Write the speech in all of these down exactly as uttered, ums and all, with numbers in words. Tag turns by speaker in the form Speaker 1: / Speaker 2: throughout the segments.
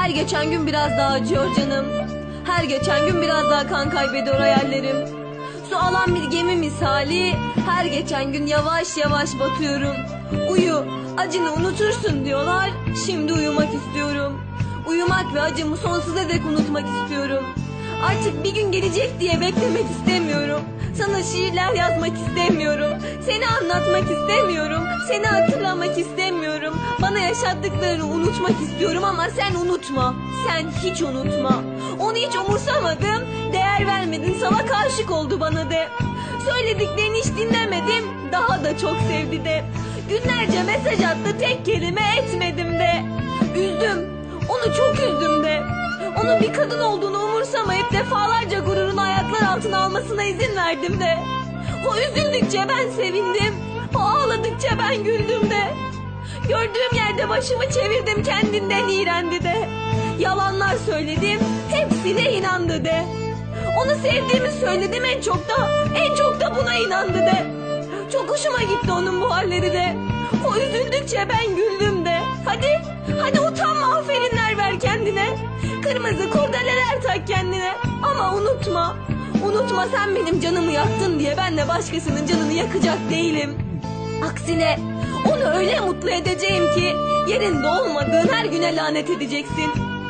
Speaker 1: Her geçen gün biraz daha acıyor canım. Her geçen gün biraz daha kan kaybediyor hayallerim. Su alan bir gemi misali, her geçen gün yavaş yavaş batıyorum. Uyu, acını unutursun diyorlar, şimdi uyumak istiyorum. Uyumak ve acımı sonsuza dek unutmak istiyorum. Artık bir gün gelecek diye beklemek istemiyorum. Sana şiirler yazmak istemiyorum. Seni anlatmak istemiyorum. Seni hatırlamak istemiyorum. Bana yaşattıklarını unutmak istiyorum ama sen unutma. Sen hiç unutma. Onu hiç umursamadım. Değer vermedin, salak aşık oldu bana de. Söylediklerini hiç dinlemedim. Daha da çok sevdi de. Günlerce mesaj attı, tek kelime etmedim de. Üzdüm, onu çok üzdüm de. Onun bir kadın olduğunu umursamayıp defalarca gururunu ayaklar altına almasına izin verdim de. O üzüldükçe ben sevindim. O ağladıkça ben güldüm de. Gördüğüm yerde başımı çevirdim, kendinden iğrendi de. Yalanlar söyledim, hepsine inandı de. Onu sevdiğimi söyledim, en çok da en çok da buna inandı de. Çok hoşuma gitti onun bu halleri de. O üzüldükçe ben güldüm de. Hadi, hadi utanma, aferinler ver kendine. Kırmızı kurdeleler tak kendine. Ama unutma, unutma sen benim canımı yaktın diye ben de başkasının canını yakacak değilim. Aksine onu öyle mutlu edeceğim ki yerinde olmadığın her güne lanet edeceksin.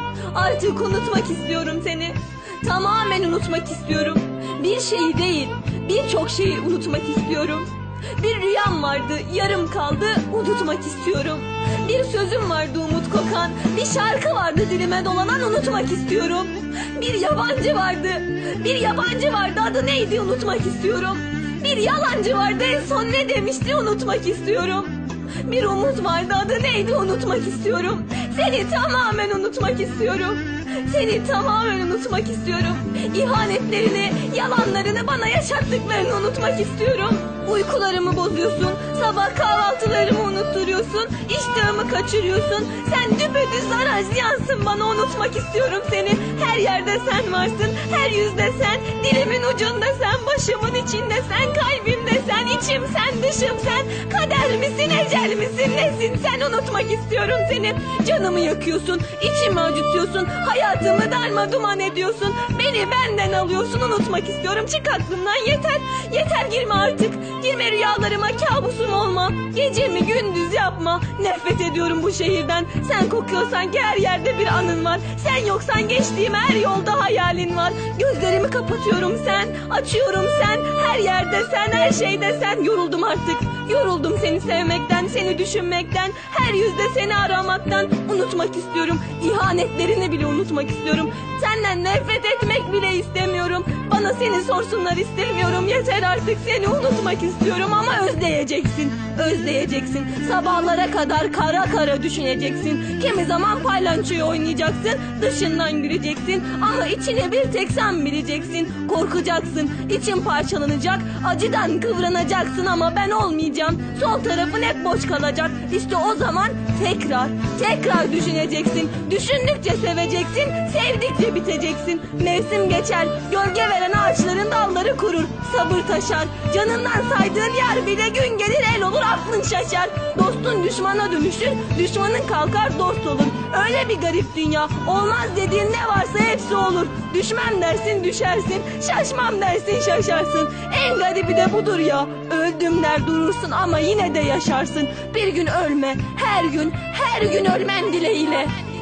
Speaker 1: Artık unutmak istiyorum seni. Tamamen unutmak istiyorum. Bir şeyi değil, birçok şeyi unutmak istiyorum. Bir rüyam vardı, yarım kaldı, unutmak istiyorum. Bir sözüm vardı umut kokan, bir şarkı vardı dilime dolanan, unutmak istiyorum. Bir yabancı vardı, bir yabancı vardı, adı neydi unutmak istiyorum. Bir yalancı vardı, en son ne demişti unutmak istiyorum. Bir umut vardı, adı neydi unutmak istiyorum. Seni tamamen unutmak istiyorum. Seni tamamen unutmak istiyorum. İhanetlerini, yalanlarını, bana yaşattıklarını unutmak istiyorum. Uykularımı bozuyorsun, sabah kahvaltılarımı unutturuyorsun, iştahımı kaçırıyorsun. Sen düpedüz zarar ziyansın, bana unutmak istiyorum seni. Her yerde sen varsın, her yüzde sen, dilimin ucunda sen, başımın içinde sen, kalbimde sen, içim sen, dışım sen. Kader misin, ecel misin, nesin sen, unutmak istiyorum seni. Canımı yakıyorsun, içimi acıtıyorsun, hayatımı darma duman ediyorsun. Beni benden alıyorsun, unutmak istiyorum. Çık aklımdan, yeter, yeter, girme artık. Girme rüyalarıma, kabusum olma. Gecemi gündüz yapma. Nefret ediyorum bu şehirden. Sen kokuyorsan ki her yerde bir anın var. Sen yoksan geçtiğim her yolda hayalin var. Gözlerimi kapatıyorum sen, açıyorum sen. Her yerde sen, her şeyde sen. Yoruldum artık. Yoruldum seni sevmekten, seni düşünmekten. Her yüzde seni aramaktan. Unutmak istiyorum. İhanetlerini bile unutmak istiyorum. Senden nefret etmek bile istemiyorum. Bana seni sorsunlar istemiyorum. Yeter artık, seni unutmak istiyorum ama özleyeceksin. Özleyeceksin. Sabahlara kadar kara kara düşüneceksin. Kimi zaman paylançoyu oynayacaksın. Dışından güleceksin. Ama içine bir tek sen bileceksin. Korkacaksın. İçin parçalanacak. Acıdan kıvranacaksın ama ben olmayacağım. Sol tarafın hep boş kalacak. İşte o zaman tekrar, tekrar düşüneceksin. Düşündükçe seveceksin. Sevdikçe biteceksin. Mevsim geçer. Gölge veren ağaçların dalları kurur. Sabır taşar. Canından saydığın yer bile gün gelir el olur, aklın şaşar. Dostun düşmana dönüşür. Düşmanın kalkar dost olur. Öyle bir garip dünya. Olmaz dediğin ne varsa hepsi olur. Düşmem dersin düşersin. Şaşmam dersin şaşarsın. En garibi de budur ya. Öldüm der durursun ama yine de yaşarsın. Bir gün ölme. Her gün, her gün ölmen dileğiyle.